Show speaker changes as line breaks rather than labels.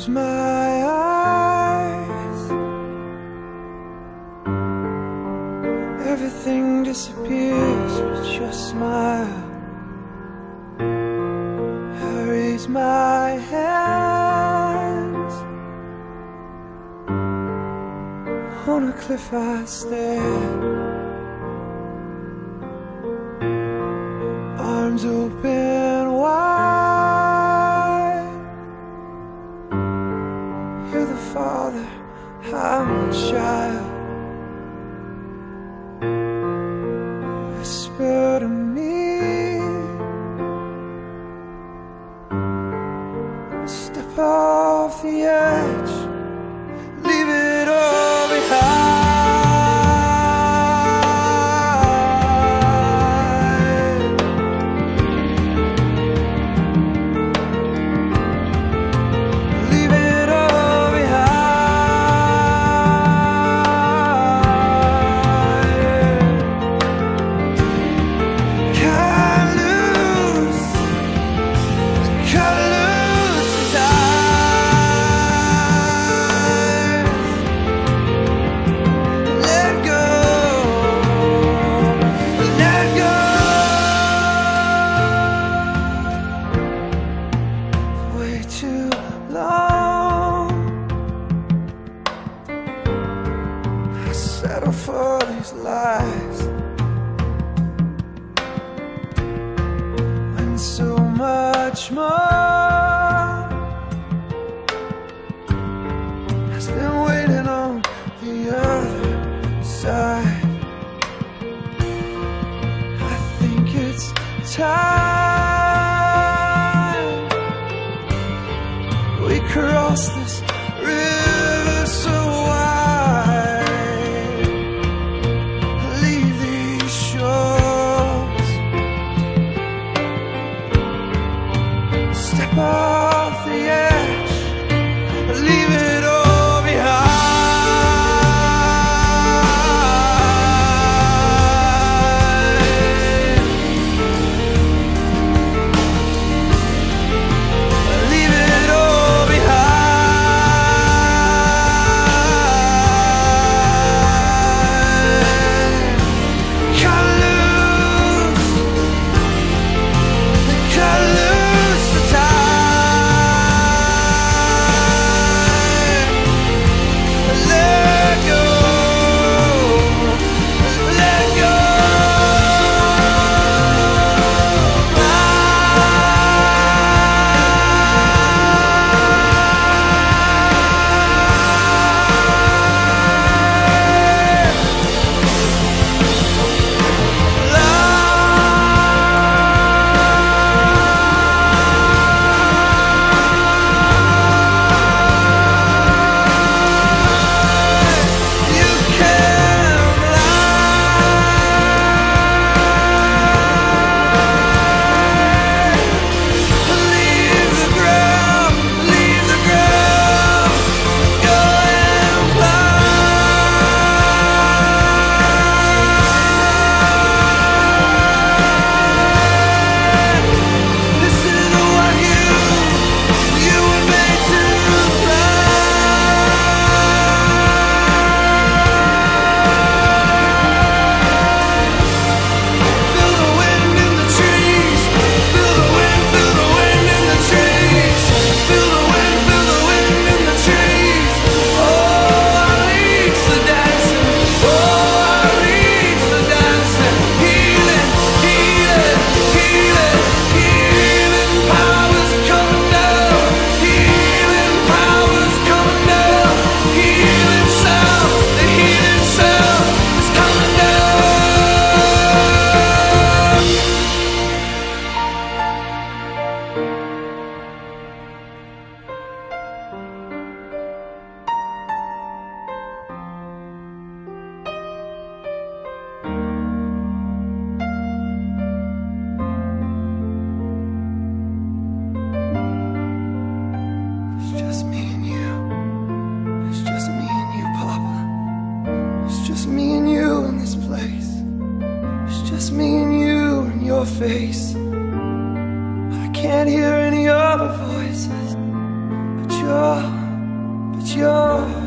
close my eyes, everything disappears but your smile. I raise my hands, on a cliff I stand, arms open wide. You're the father, I'm the child. Whisper to me, step off the edge, leave it all behind. Too long I settle for these lies, when so much more has been waiting on the other side. I think it's time we cross this river so wide, leave these shores, step off the edge, leave it all behind. just me and you and your face. I can't hear any other voices but yours. yours.